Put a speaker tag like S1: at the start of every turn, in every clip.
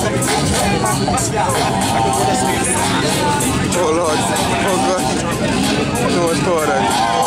S1: Oh Lord, oh God, so much power that.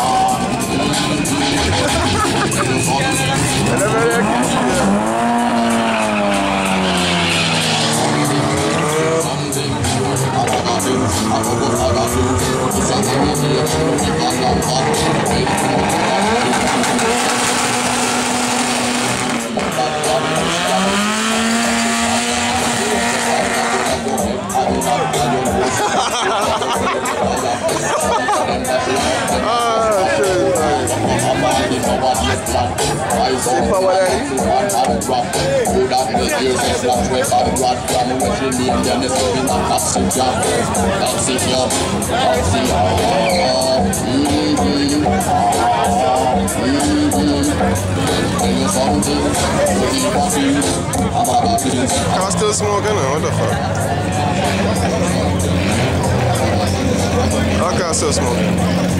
S1: Car still smoking now, what the fuck? Our car still smoking.